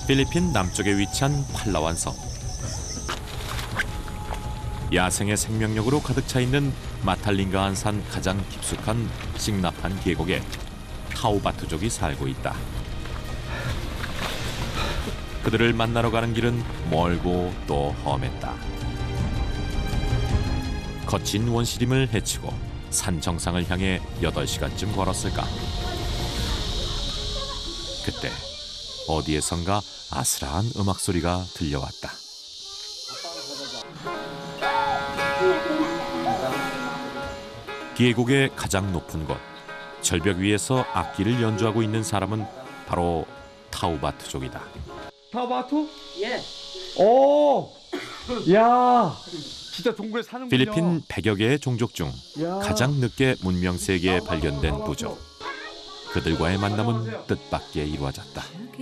필리핀 남쪽에 위치한 팔라완 섬. 야생의 생명력으로 가득 차 있는 마탈링가한 산 가장 깊숙한 싱나판 계곡에 타우바투족이 살고 있다. 그들을 만나러 가는 길은 멀고 또 험했다. 거친 원시림을 헤치고 산 정상을 향해 8시간쯤 걸었을까. 그때 어디에선가 아슬한 음악 소리가 들려왔다. 계곡의 가장 높은 곳, 절벽 위에서 악기를 연주하고 있는 사람은 바로 타우바투족이다. 타우바투? 예. 오, 야, 진짜 동굴에 사는군요. 필리핀 100여 개의 종족 중 가장 늦게 문명 세계에 발견된 부족. 그들과의 만남은 뜻밖의 이루어졌다.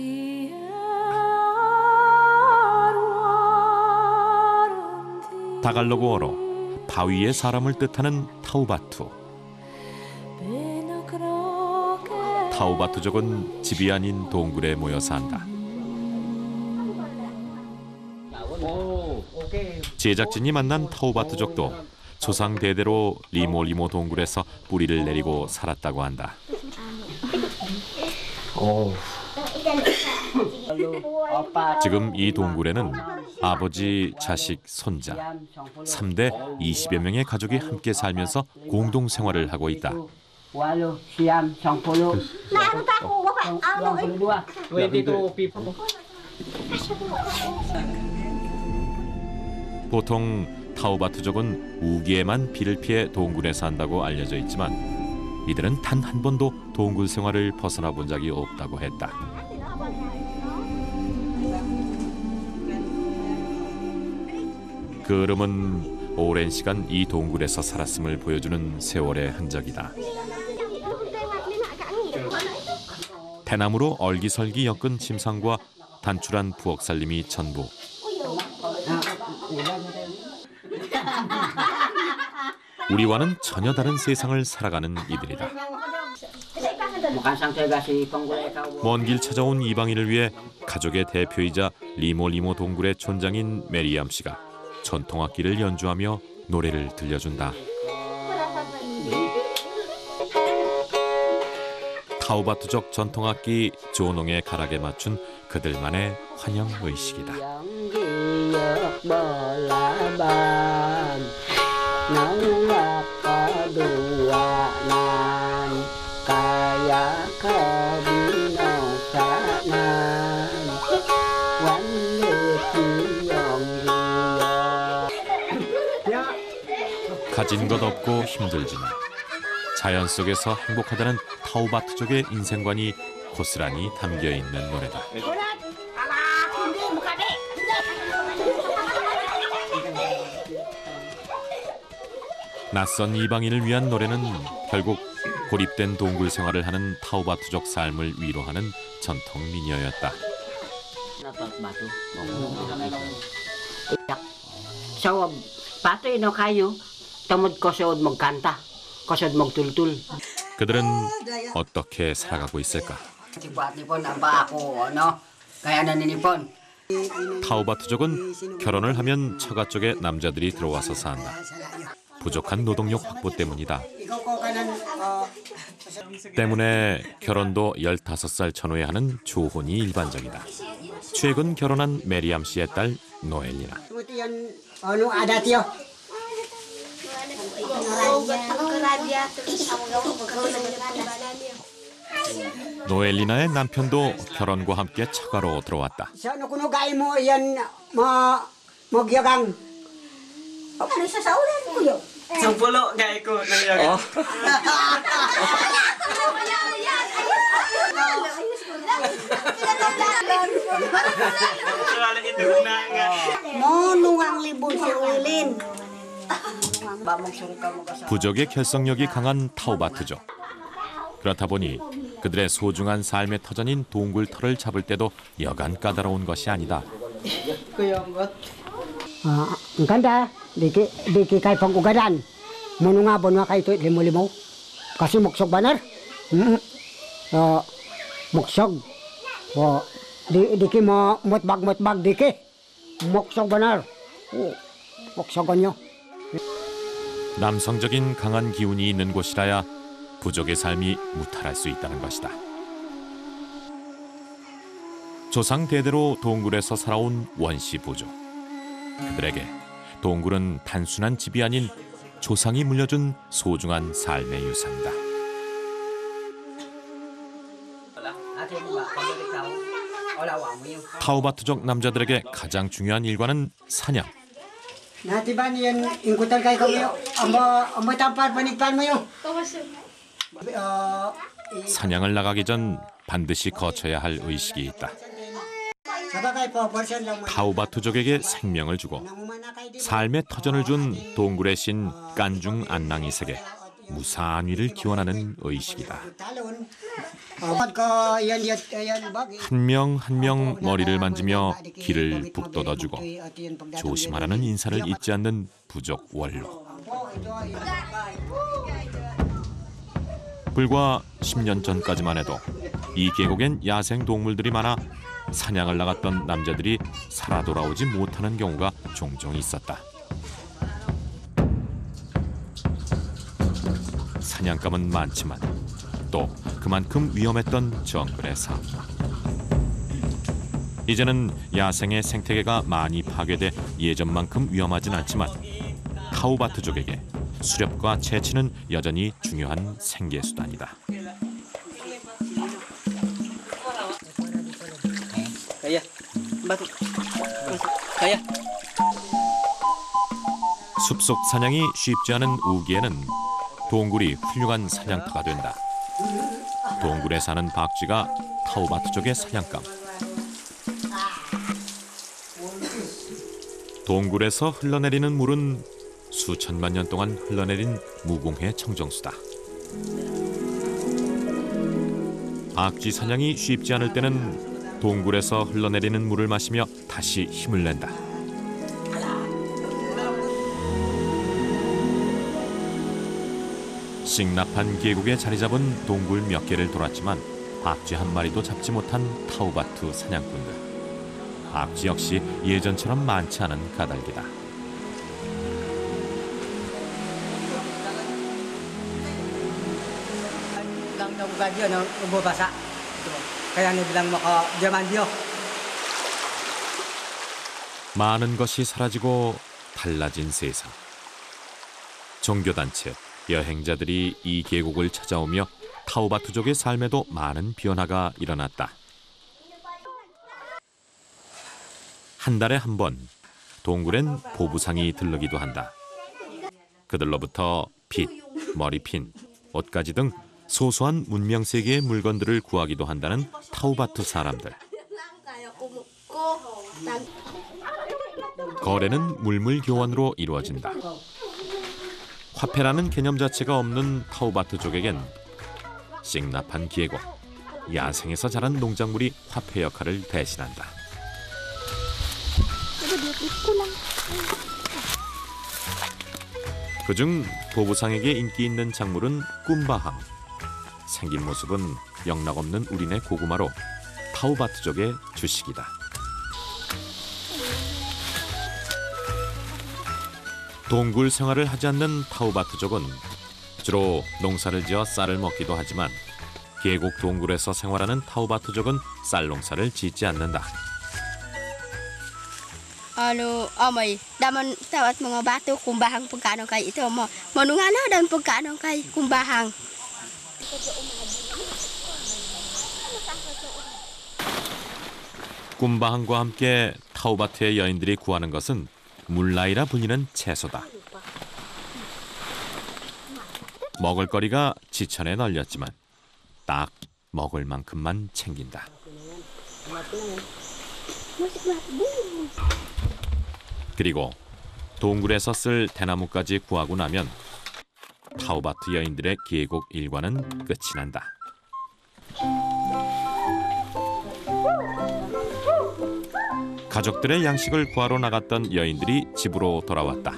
다갈로그어로 바위의 사람을 뜻하는 타우바투. 타우바투족은 집이 아닌 동굴에 모여 산다. 제작진이 만난 타우바투족도 조상 대대로 리모리모 동굴에서 뿌리를 내리고 살았다고 한다. 지금 이 동굴에는 아버지, 자식, 손자 3대 20여 명의 가족이 함께 살면서 공동 생활을 하고 있다. 보통 타우바투족은 우기에만 비를 피해 동굴에 산다고 알려져 있지만 이들은 단 한 번도 동굴 생활을 벗어나 본 적이 없다고 했다. 그름은 오랜 시간 이 동굴에서 살았음을 보여주는 세월의 흔적이다. 대나무로 얼기설기 엮은 침상과 단출한 부엌 살림이 전부. 우리와는 전혀 다른 세상을 살아가는 이들이다. 먼 길 찾아온 이방인을 위해 가족의 대표이자 리모리모 동굴의 촌장인 메리암 씨가 전통악기를 연주하며 노래를 들려준다. 타우바투족 전통악기 조농의 가락에 맞춘 그들만의 환영 의식이다. 가진 것 없고 힘들지만 자연 속에서 행복하다는 타우바투족의 인생관이 고스란히 담겨 있는 노래다. 낯선 이방인을 위한 노래는 결국 고립된 동굴 생활을 하는 타우바투족 삶을 위로하는 전통 민요였다. 그들은 어떻게 살아가고 있을까? 타우바투족은 결혼을 하면 처가 쪽에 남자들이 들어와서 산다. 부족한 노동력 확보 때문이다. 때문에 결혼도 15살 전후에 하는 조혼이 일반적이다. 최근 결혼한 메리암 씨의 딸 노엘리나. 노엘리나의 남편도 결혼과 함께 처가로 들어왔다. 부족의 결속력이 강한 타우바투족. 그렇다 보니 그들의 소중한 삶의 터전인 동굴터를 잡을 때도 여간 까다로운 것이 아니다. 간다. Di kay pangkugaran. Mununga bonwa kay ito limo-limo. Kasi muksog banar. Muksog. Diki mo mutbag diki. Moksog benar. Moksogonyo. 남성적인 강한 기운이 있는 곳이라야 부족의 삶이 무탈할 수 있다는 것이다. 조상 대대로 동굴에서 살아온 원시 부족. 그들에게 동굴은 단순한 집이 아닌 조상이 물려준 소중한 삶의 유산이다. 타우바투족 남자들에게 가장 중요한 일과는 사냥. Natiban yan ingkutan kay kayo. Amo tampar panikpan mo yung. 사냥을 나가기 전 반드시 거쳐야 할 의식이 있다. 타우바투족에게 생명을 주고 삶의 터전을 준 동굴의 신 깐중 안낭이색에 무사한 위를 기원하는 의식이다. 한 명 한 명 머리를 만지며 귀를 북돋아주고 조심하라는 인사를 잊지 않는 부족 원로. 불과 10년 전까지만 해도 이 계곡엔 야생 동물들이 많아 사냥을 나갔던 남자들이 살아 돌아오지 못하는 경우가 종종 있었다. 사냥감은 많지만 또 그만큼 위험했던 정글의 삶. 이제는 야생의 생태계가 많이 파괴돼 예전만큼 위험하진 않지만 타우바투족에게 수렵과 채취는 여전히 중요한 생계수단이다. 숲속 사냥이 쉽지 않은 우기에는 동굴이 훌륭한 사냥터가 된다. 동굴에 사는 박쥐가 타우바투족의 사냥감. 동굴에서 흘러내리는 물은 수천만 년 동안 흘러내린 무공해 청정수다. 박쥐 사냥이 쉽지 않을 때는 동굴에서 흘러내리는 물을 마시며 다시 힘을 낸다. 싱납한 계곡에 자리 잡은 동굴 몇 개를 돌았지만 박쥐 한 마리도 잡지 못한 타우바투 사냥꾼들. 박쥐 역시 예전처럼 많지 않은 까닭이다. 많은 것이 사라지고 달라진 세상. 종교단체, 여행자들이 이 계곡을 찾아오며 타우바투족의 삶에도 많은 변화가 일어났다. 한 달에 한 번 동굴엔 보부상이 들르기도 한다. 그들로부터 빗, 머리핀, 옷가지 등 소소한 문명세계의 물건들을 구하기도 한다는 타우바투 사람들. 거래는 물물 교환으로 이루어진다. 화폐라는 개념 자체가 없는 타우바투족에겐 싱납한 계곡, 야생에서 자란 농작물이 화폐 역할을 대신한다. 그중 보부상에게 인기 있는 작물은 꿈바항. 생긴 모습은 영락없는 우리네 고구마로 타우바투족의 주식이다. 동굴 생활을 하지 않는 타우바투족은 주로 농사를 지어 쌀을 먹기도 하지만 계곡 동굴에서 생활하는 타우바투족은 쌀 농사를 짓지 않는다. Amay daman tawat mga bato kumbahang pagkano kay ito mo manungana dan pagkano kay kumbahang. 꿈바항과 함께 타우바투의 여인들이 구하는 것은 물라이라 불리는 채소다. 먹을거리가 지천에 널렸지만 딱 먹을 만큼만 챙긴다. 그리고 동굴에서 쓸 대나무까지 구하고 나면 타우바투 여인들의 계곡 일과는 끝이 난다. 가족들의 양식을 구하러 나갔던 여인들이 집으로 돌아왔다.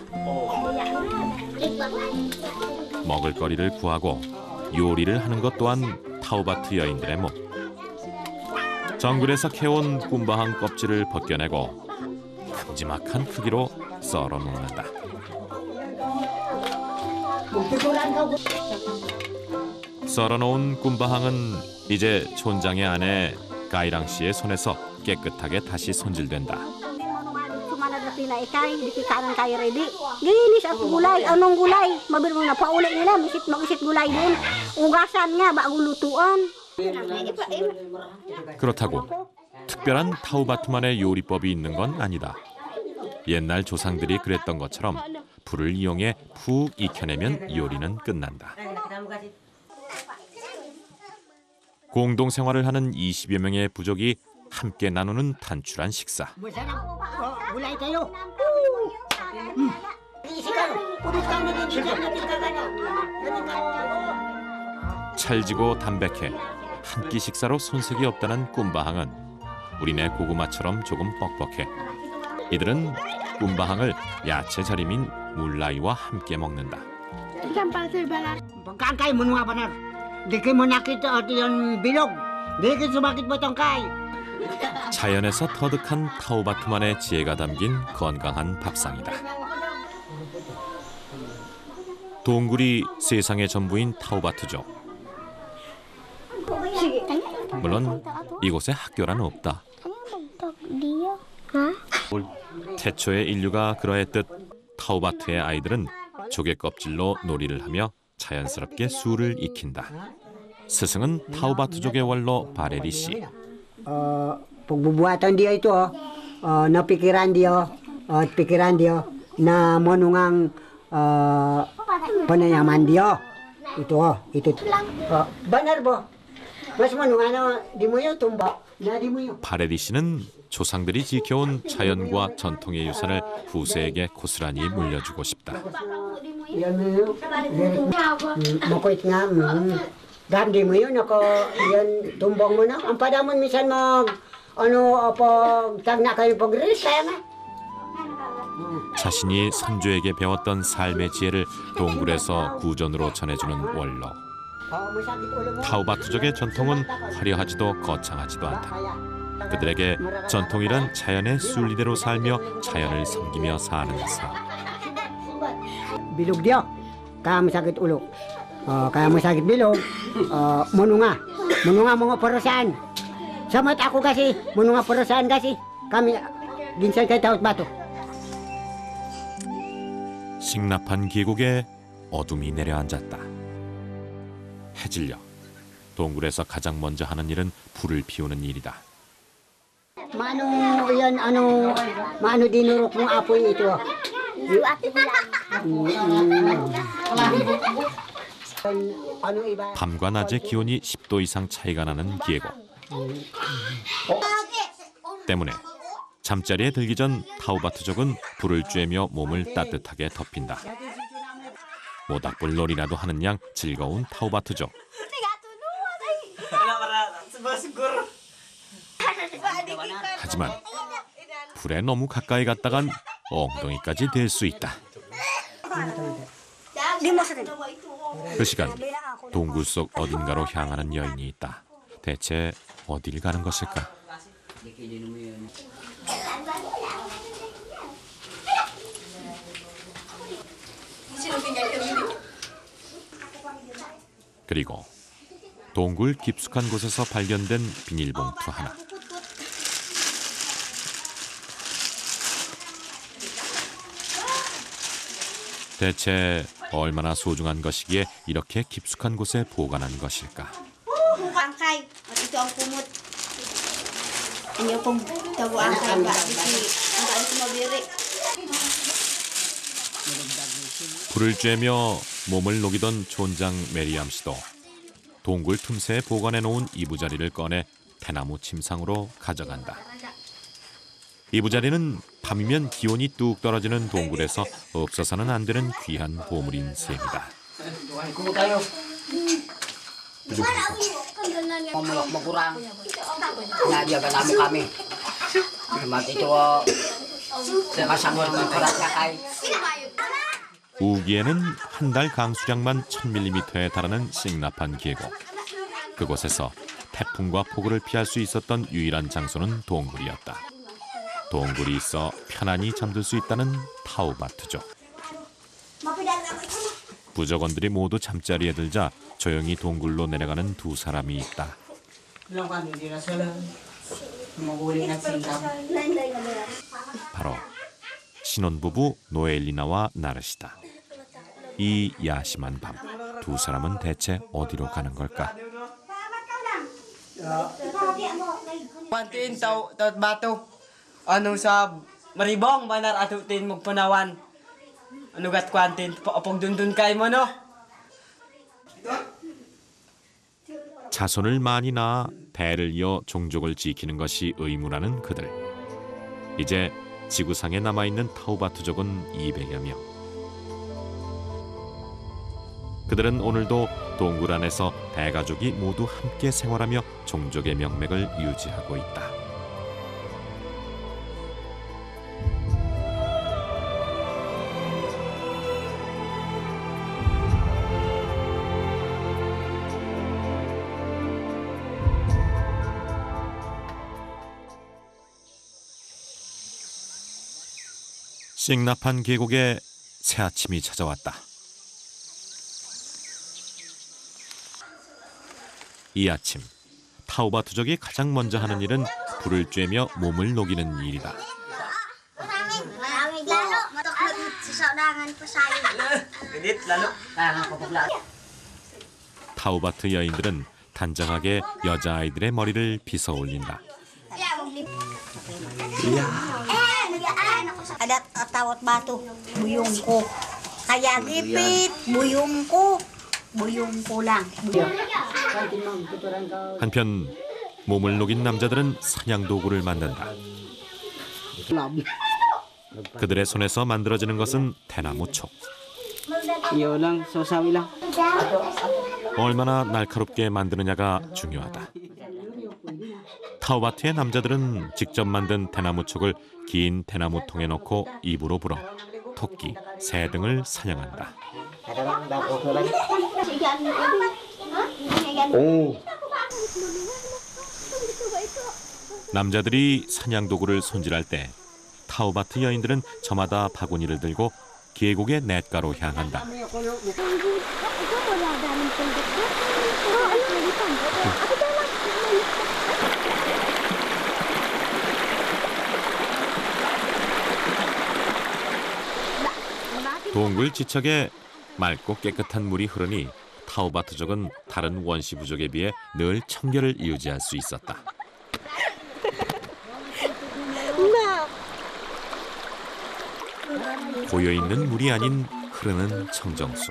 먹을거리를 구하고 요리를 하는 것 또한 타우바투 여인들의 목. 정글에서 캐온 굼바항 껍질을 벗겨내고 큼지막한 크기로 썰어 놓는다. 썰어 놓은 굼바항은 이제 촌장의 아내 가이랑 씨의 손에서 깨끗하게 다시 손질된다. Cuma ada pinaikai di kanan kay ready. Gini sa gulay, anong gulay? Mabirong na pauli nila, magisit gulay din. Ugasan nga bago lutuan. 그렇다고 특별한 타우바투만의 요리법이 있는 건 아니다. 옛날 조상들이 그랬던 것처럼 불을 이용해 푹 익혀내면 요리는 끝난다. 공동 생활을 하는 20여 명의 부족이 함께 나누는 단출한 식사. Gulay tayo. 찰지고 담백해 한 끼 식사로 손색이 없다는 굼바항은 우리네 고구마처럼 조금 뻑뻑해. 이들은 굼바항을 야채 절임인 물라이와 함께 먹는다. Pagkakay mo nga banar. Di kayo mo nakita at yung bilog. Di kayo sumakit mo tong kay. 자연에서 터득한 타우바투만의 지혜가 담긴 건강한 밥상이다. 동굴이 세상의 전부인 타우바투족. 물론 이곳에 학교란 없다. 태초의 인류가 그러했듯 타우바투의 아이들은 조개 껍질로 놀이를 하며 자연스럽게 수를 익힌다. 스승은 타우바투족의 원로 바레리 씨. Pagbubuhatan dia itu, napikiran dia na manungang panayaman dia. Itu. Benar bo. Mas manungan di mo yun tumba. Na di mo yun. 바레리 씨는 조상들이 지켜온 자연과 전통의 유산을 후세에게 고스란히 물려주고 싶다. Yan mo yun. Makuit nga. Dam di mo yun ako. Yan tumbang mo na. Ang padamon minsan mag tagna kayo pag-release kaya nga. 자신이 선조에게 배웠던 삶의 지혜를 동굴에서 구전으로 전해주는 원로. 타우바투족의 전통은 화려하지도 거창하지도 않다. 그들에게 전통이란 자연의 순리대로 살며 자연을 섬기며 사는 삶. Bilog dia. Kaya masakit ulo. Kaya masakit bilog. Mununga mga porosan. Samat ako kasi, mununga porosan kasi. Kami ginsan kay taot bato. 식납한 계곡에 어둠이 내려앉았다. 해질녘 동굴에서 가장 먼저 하는 일은 불을 피우는 일이다. Mano dinurok mong apoy ito. 밤과 낮의 기온이 10도 이상 차이가 나는 계곡. 때문에 잠자리에 들기 전 타우바투족은 불을 쬐며 몸을 따뜻하게 덮인다. 모닥불 놀이라도 하는 양 즐거운 타우바투족. 하지만 불에 너무 가까이 갔다간 엉덩이까지 될 수 있다. 그 시간 동굴 속 어딘가로 향하는 여인이 있다. 대체 어딜 가는 것일까? 그리고 동굴 깊숙한 곳에서 발견된 비닐봉투 하나. 대체 얼마나 소중한 것이기에 이렇게 깊숙한 곳에 보관한 것일까? Angkay, ito ang kumot. Inyo pong tago angkay ba? Ang ito mabiri. 불을 쬐며 몸을 녹이던 촌장 메리암 씨도 동굴 틈새에 보관해 놓은 이부자리를 꺼내 대나무 침상으로 가져간다. 이부자리는 밤이면 기온이 뚝 떨어지는 동굴에서 없어서는 안 되는 귀한 보물인 셈이다. Magkurang. Nadiyagan namin kami. Mat ito sa kasangol ng karakakay. 우기에는 한 달 강수량만 1000mm에 달하는 싱납한 계곡. 그곳에서 태풍과 폭우를 피할 수 있었던 유일한 장소는 동굴이었다. 동굴이 있어 편안히 잠들 수 있다는 타우바투족. 부족원들이 모두 잠자리에 들자 조용히 동굴로 내려가는 두 사람이 있다. 바로 신혼부부 노엘리나와 나르시다. 이 야심한 밤, 두 사람은 대체 어디로 가는 걸까? Kuantin tau batu. Anu sa maribong banar atutin magpanawan. Anu gat kuantin opong dundun kay mo no. 자손을 많이 낳아 대를 이어 종족을 지키는 것이 의무라는 그들. 이제 지구상에 남아있는 타우바투족은 200여 명. 그들은 오늘도 동굴 안에서 대가족이 모두 함께 생활하며 종족의 명맥을 유지하고 있다. 싱나판 계곡에 새아침이 찾아왔다. 이 아침, 타우바투족이 가장 먼저 하는 일은 불을 쬐며 몸을 녹이는 일이다. 타우바투 여인들은 단정하게 여자아이들의 머리를 빗어 올린다. Ada tawat batu, buyung ko. Kaya gipit, buyung ko lang. 한편 몸을 녹인 남자들은 사냥 도구를 만든다. 그들의 손에서 만들어지는 것은 대나무 촉. Iyo lang, sosawi lang. 얼마나 날카롭게 만드느냐가 중요하다. 타우바투의 남자들은 직접 만든 대나무 촉을 긴 대나무 통에 넣고 입으로 불어 토끼, 새 등을 사냥한다. 오. 남자들이 사냥 도구를 손질할 때 타우바투 여인들은 저마다 바구니를 들고 계곡의 냇가로 향한다. 동굴 지척에 맑고 깨끗한 물이 흐르니 타우바투족은 다른 원시 부족에 비해 늘 청결을 유지할 수 있었다. 고여있는 물이 아닌 흐르는 청정수.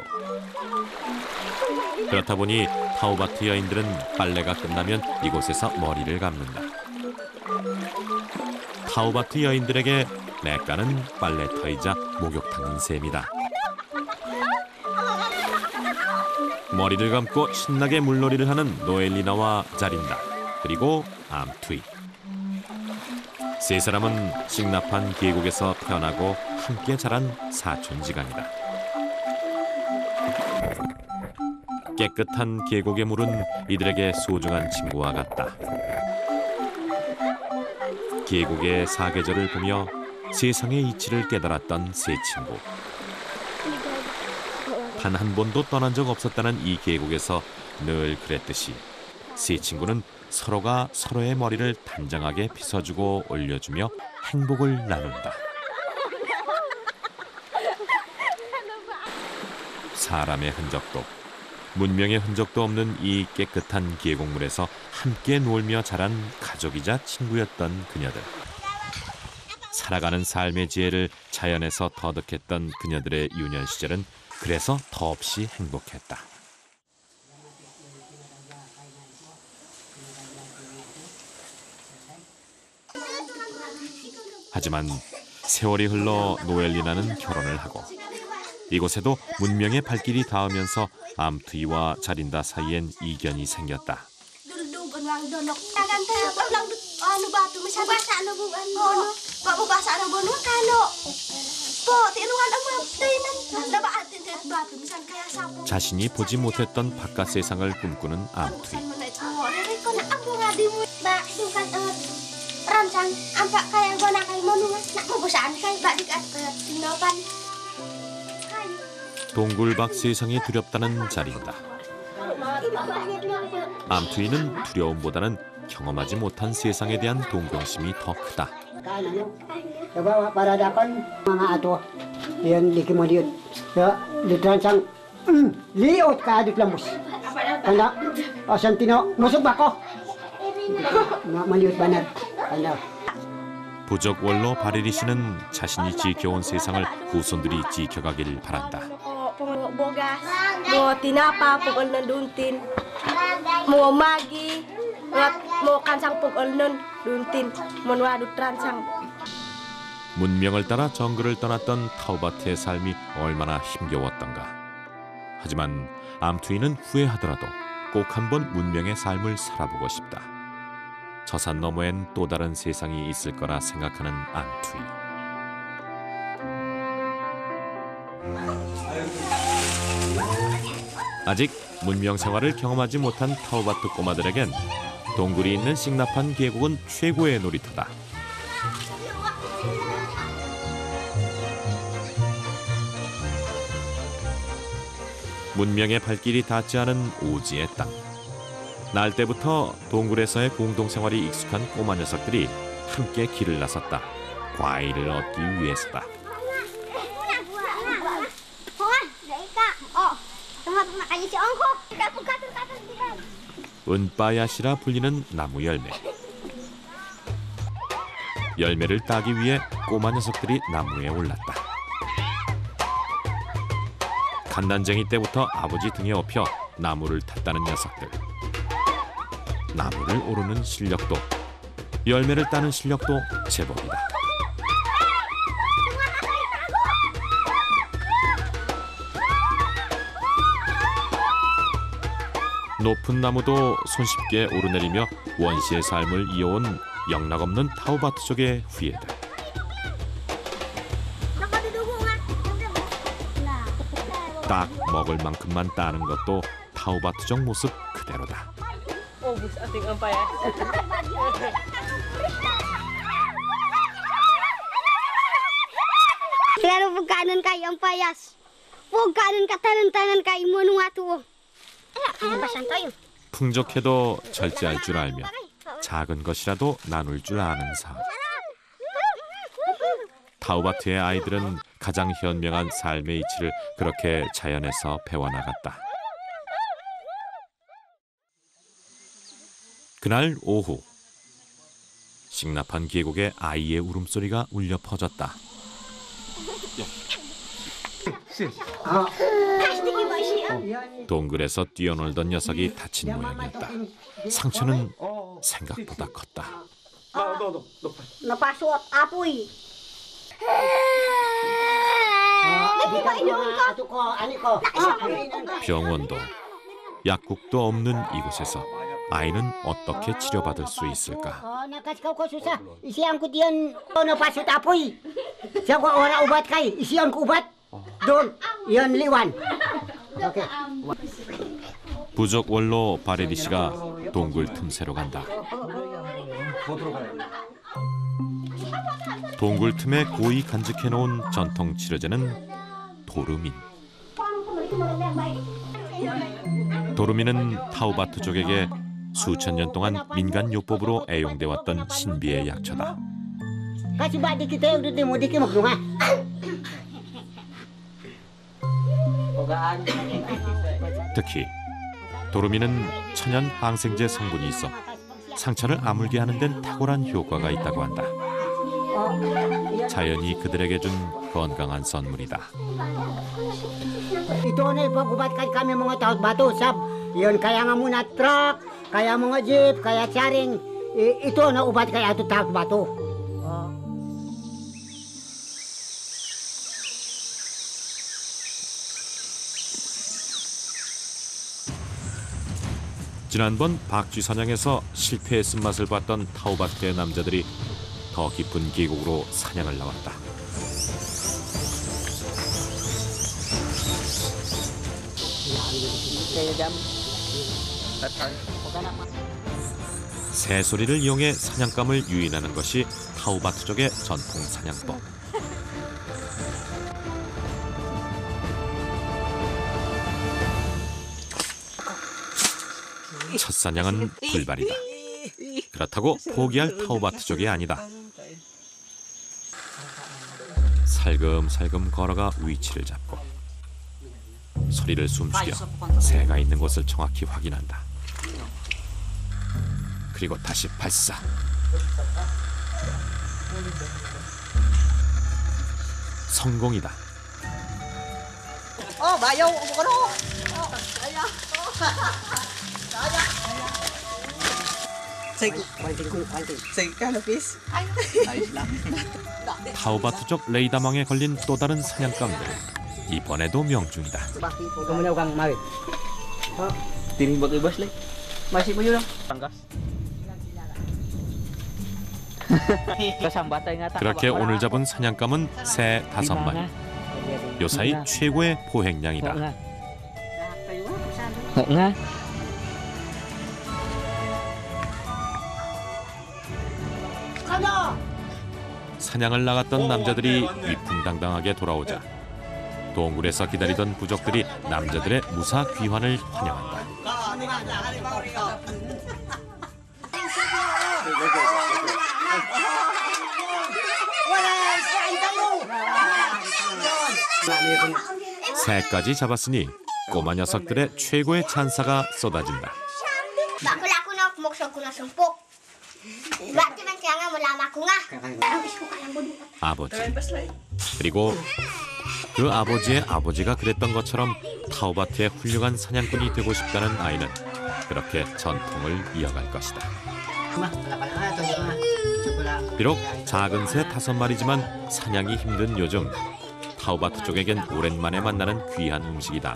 그렇다 보니 타우바투 여인들은 빨래가 끝나면 이곳에서 머리를 감는다. 타우바투 여인들에게 냇가는 빨래터이자 목욕탕인 셈이다. 머리를 감고 신나게 물놀이를 하는 노엘리나와 자린다. 그리고 암투이. 세 사람은 싱나판 계곡에서 태어나고 함께 자란 사촌지간이다. 깨끗한 계곡의 물은 이들에게 소중한 친구와 같다. 계곡의 사계절을 보며 세상의 이치를 깨달았던 세 친구. 단 한 번도 떠난 적 없었다는 이 계곡에서 늘 그랬듯이 세 친구는 서로가 서로의 머리를 단정하게 빗어주고 올려주며 행복을 나눈다. 사람의 흔적도 문명의 흔적도 없는 이 깨끗한 계곡물에서 함께 놀며 자란 가족이자 친구였던 그녀들. 살아가는 삶의 지혜를 자연에서 터득했던 그녀들의 유년 시절은 그래서 더없이 행복했다. 하지만 세월이 흘러 노엘리나는 결혼을 하고 이곳에도 문명의 발길이 닿으면서 암투이와 자린다 사이엔 이견이 생겼다. 자신이 보지 못했던 바깥 세상을 꿈꾸는 암투이. terancang ampak kaya gua nak kayak monungan nak mau bosan kayak badik at tinopan. 동굴밖 세상이 두렵다는 자리이다. 암투이는 두려움보다는 경험하지 못한 세상에 대한 동경심이 더 크다. Coba para dakon mga ato. Yan di mo diot. Ya di transang liot ka adit lamos. Kanda asan tino musog bako. Maliot banar. Kanda. 부적 원로 바레리 씨는 자신이 지켜온 세상을 후손들이 지켜가길 바란다. Bogas, mau tinapa pukul nanduntin, mau magi, mau kancang pukul nanduntin, mau wadu terancang. 문명을 따라 정글을 떠났던 타우바트의 삶이 얼마나 힘겨웠던가. 하지만 암투이는 후회하더라도 꼭 한번 문명의 삶을 살아보고 싶다. 저 산 너머엔 또 다른 세상이 있을 거라 생각하는 암투이. 아직 문명 생활을 경험하지 못한 타우바트 꼬마들에겐 동굴이 있는 싱나판 계곡은 최고의 놀이터다. 문명의 발길이 닿지 않은 오지의 땅. 날 때부터 동굴에서의 공동생활이 익숙한 꼬마 녀석들이 함께 길을 나섰다. 과일을 얻기 위해서다. 은빠야시라 불리는 나무 열매. 열매를 따기 위해 꼬마 녀석들이 나무에 올랐다. 갓난쟁이 때부터 아버지 등에 업혀 나무를 탔다는 녀석들. 나무를 오르는 실력도, 열매를 따는 실력도 제법이다. 높은 나무도 손쉽게 오르내리며 원시의 삶을 이어온 영락없는 타우바트족의 후예들. 딱 먹을 만큼만 따는 것도 타우바트족 모습 그대로다. Claro pagkanan kay ang payas. Pagkanan katanan-tanan kay monunga tuo. 풍족해도 절제할 줄 알며 작은 것이라도 나눌 줄 아는 삶. 타우바트의 아이들은 가장 현명한 삶의 이치를 그렇게 자연에서 배워나갔다. 그날 오후, 싱나판 계곡에 아이의 울음소리가 울려 퍼졌다. 동굴에서 뛰어놀던 녀석이 다친 모양이었다. 상처는 생각보다 컸다. Napasok apoy. 병원도 약국도 없는 이곳에서 아이는 어떻게 치료받을 수 있을까? Nakasikaw ko susa. Isiyan ko diyan napasot apoy. Siya ko ora ubat kay. Isiyan ko ubat. Doon. Yan liwan. Okay. 부족 원로 바레리 씨가 동굴 틈새로 간다. 동굴 틈에 고이 간직해 놓은 전통 치료제는 도르민. 도르민은 타우바트족에게 수천 년 동안 민간 요법으로 애용돼 왔던 신비의 약초다. Kasi ba di kita yung dito mo di kayo maglunga? 특히 도르민은 천연 항생제 성분이 있어 상처를 아물게 하는 데는 탁월한 효과가 있다고 한다. 자연이 그들에게 준 건강한 선물이다. Ito na ipag-ubat kay kami mga taot bato. Sab, yun kaya nga muna truck, kaya mga jeep, kaya charing. Ito na ubat kay ato taot bato. 지난번 박쥐 사냥에서 실패의 쓴맛을 봤던 타우바트의 남자들이 더 깊은 계곡으로 사냥을 나왔다. 새소리를 이용해 사냥감을 유인하는 것이 타우바투족의 전통 사냥법. 첫 사냥은 불발이다. 그렇다고 포기할 타우바투족이 아니다. 살금살금 걸어가 위치를 잡고 소리를 숨죽여 새가 있는 곳을 정확히 확인한다. 그리고 다시 발사. 성공이다. 타우바투족 레이다망에 걸린 또 다른 사냥감들. 이번에도 명중이다. 그렇게 오늘 잡은 사냥감은 새 5마리. 요사이 최고의 포획량이다. 사냥을 나갔던 남자들이 위풍당당하게 돌아오자 동굴에서 기다리던 부족들이 남자들의 무사 귀환을 환영한다. 새까지 잡았으니 꼬마 녀석들의 최고의 찬사가 쏟아진다. 아버지, 그리고 그 아버지의 아버지가 그랬던 것처럼 타우바트의 훌륭한 사냥꾼이 되고 싶다는 아이는 그렇게 전통을 이어갈 것이다. 비록 작은 새 5마리지만 사냥이 힘든 요즘 타우바트 쪽에겐 오랜만에 만나는 귀한 음식이다.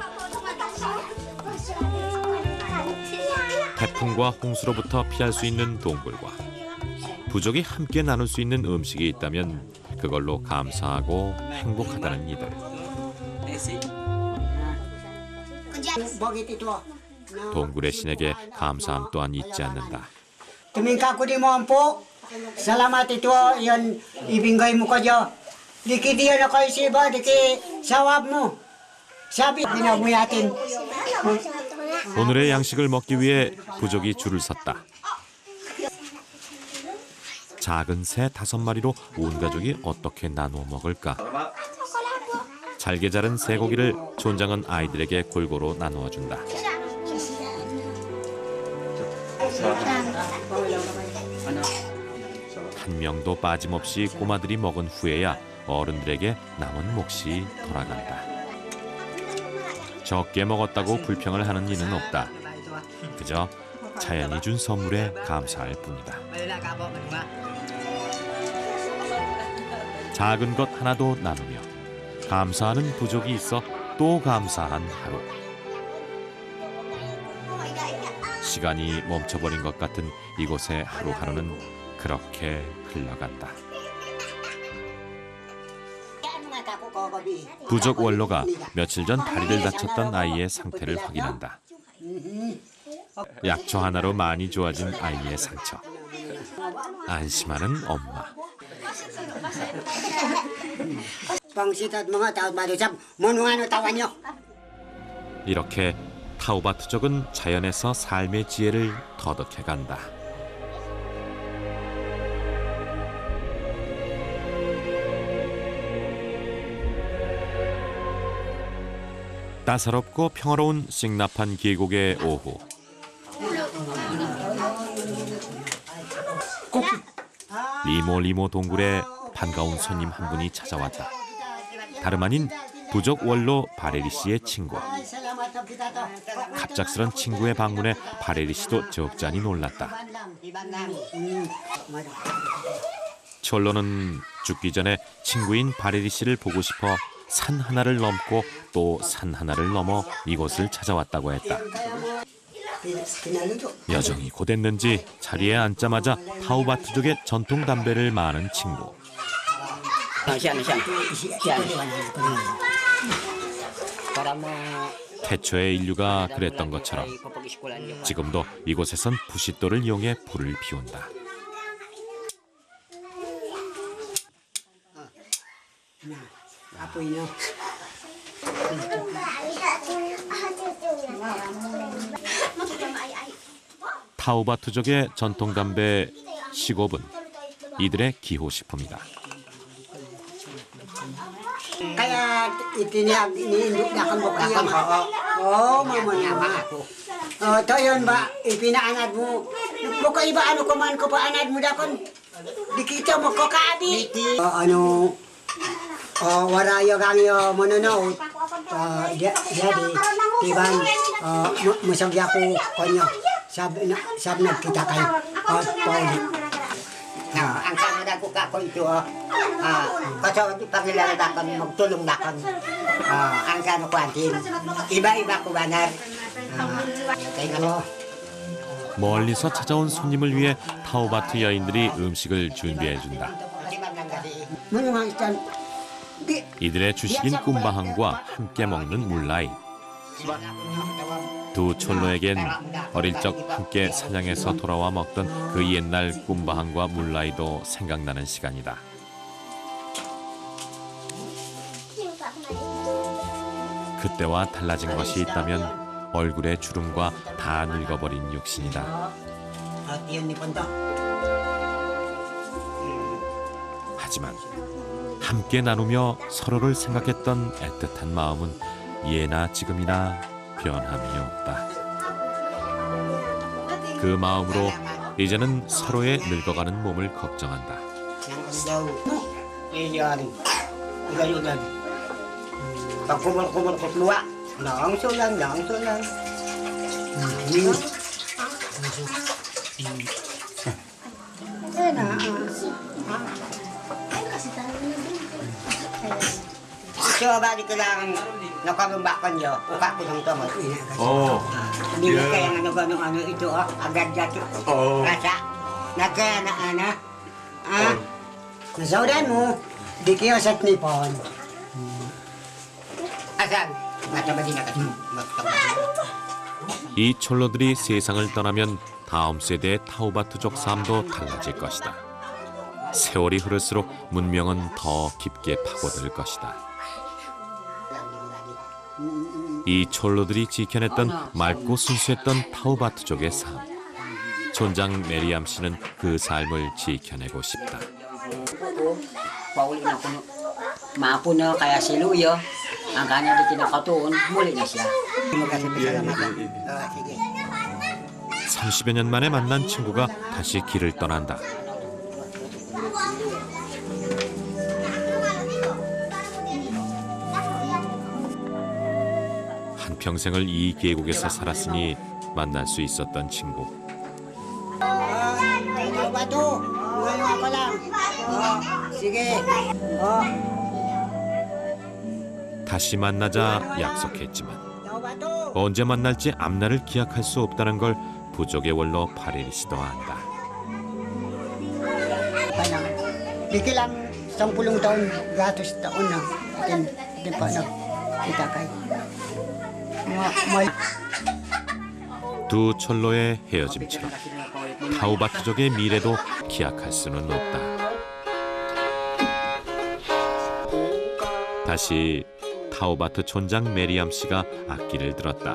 태풍과 홍수로부터 피할 수 있는 동굴과 부족이 함께 나눌 수 있는 음식이 있다면 그걸로 감사하고 행복하다는 이들. 동굴의 신에게 감사함 또한 잊지 않는다. Tumingka ko di mo ampo. Salamat ito yan ibigay mo ko diyo. Diki diyan ako isiba, diki sawab mo. Sabi binabuyatin. 오늘의 양식을 먹기 위해 부족이 줄을 섰다. 작은 새 5마리로 온 가족이 어떻게 나누어 먹을까? 잘게 자른 쇠고기를 촌장은 아이들에게 골고루 나누어 준다. 한 명도 빠짐없이 꼬마들이 먹은 후에야 어른들에게 남은 몫이 돌아간다. 적게 먹었다고 불평을 하는 이는 없다. 그저 자연이 준 선물에 감사할 뿐이다. 작은 것 하나도 나누며 감사하는 부족이 있어 또 감사한 하루. 시간이 멈춰버린 것 같은 이곳의 하루하루는 그렇게 흘러간다. 부족 원로가 며칠 전 다리를 다쳤던 아이의 상태를 확인한다. 약초 하나로 많이 좋아진 아이의 상처. 안심하는 엄마. 이렇게 타우바투족은 자연에서 삶의 지혜를 터득해간다. 따사롭고 평화로운 싱나판 계곡의 오후. 리모 동굴에 반가운 손님 한 분이 찾아왔다. 다름 아닌 부족 원로 바레리 씨의 친구. 갑작스런 친구의 방문에 바레리 씨도 적잖이 놀랐다. 철로는 죽기 전에 친구인 바레리 씨를 보고 싶어 산 하나를 넘고 또 산 하나를 넘어 이곳을 찾아왔다고 했다. 여정이 고됐는지 자리에 앉자마자 타우바투족의 전통 담배를 마는 친구. 태초의 인류가 그랬던 것처럼 지금도 이곳에선 부싯돌을 이용해 불을 피운다. Apoy nyo. 타우바투족의 전통 담배 시곱은 이들의 기호식품이다. Kaya iniindok na kang bukaya ma. Mama. To yun ba, ipinaanad mo. Bukay ba ano kuman ko pa anad mo dakon? Di kita mo ko kaadi. Warayo kangyo mononood. Jadi, tiban, masagya ko konyo. Sab nagkita kayo. Pauli. Ang kanada ko kako ito, kasi paglaladakan, magtulong dakan. Ang kano kwantin, iba-iba ko banar. Kaya 멀리서 찾아온 손님을 위해 타우바투 여인들이 음식을 준비해준다. 이들의 주식인 꿈바항과 함께 먹는 물라이. 두 촐로에겐 어릴 적 함께 사냥해서 돌아와 먹던 그 옛날 꿈바항과 물라이도 생각나는 시간이다. 그때와 달라진 것이 있다면 얼굴의 주름과 다 늙어버린 육신이다. 하지만 함께 나누며 서로를 생각했던 애틋한 마음은 예나 지금이나 변함이 없다. 그 마음으로 이제는 서로의 늙어가는 몸을 걱정한다. Coba dikelang nakalumbakan nyo, uka ko ng tomot. Hindi mo kaya ano ito, agad jatuh. Rasa, nagkaya na. Nasaudan mo, di kayo sa nipon. Asan? Natabadi na kasi. 이 촐로들이 세상을 떠나면 다음 세대의 타우바투족 삶도 달라질 것이다. 세월이 흐를수록 문명은 더 깊게 파고들 것이다. 이 촐로들이 지켜냈던 맑고 순수했던 타우바투족의 삶. 촌장 메리암 씨는 그 삶을 지켜내고 싶다. Pauli na kuno. Maapo na kaya si Luyo. Ang kanya di kinakatuon, muli na siya. Sige. 30여 년 만에 만난 친구가 다시 길을 떠난다. 한평생을 이 계곡에서 살았으니 만날 수 있었던 친구. Bato, ngayon ko lang. Sige. 다시 만나자 약속했지만 언제 만날지 앞날을 기약할 수 없다는 걸 부족의 원로 파레리 씨도 안다. Bikilang 10 taon, gatos taon na. Hindi pa kita kayo. 두 촐로의 헤어짐처럼 타우바투족의 미래도 기약할 수는 없다. 다시 타우바투 촌장 메리암 씨가 악기를 들었다.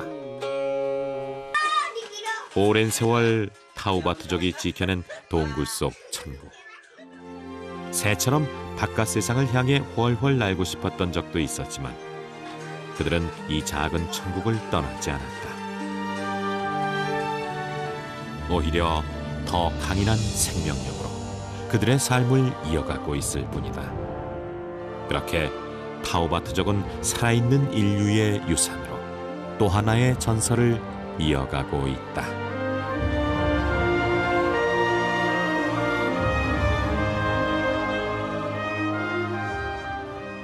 오랜 세월 타우바투족이 지켜낸 동굴 속 천국. 새처럼 바깥 세상을 향해 훨훨 날고 싶었던 적도 있었지만 그들은 이 작은 천국을 떠나지 않았다. 오히려 더 강인한 생명력으로 그들의 삶을 이어가고 있을 뿐이다. 그렇게 타우바투족은 살아있는 인류의 유산으로 또 하나의 전설을 이어가고 있다.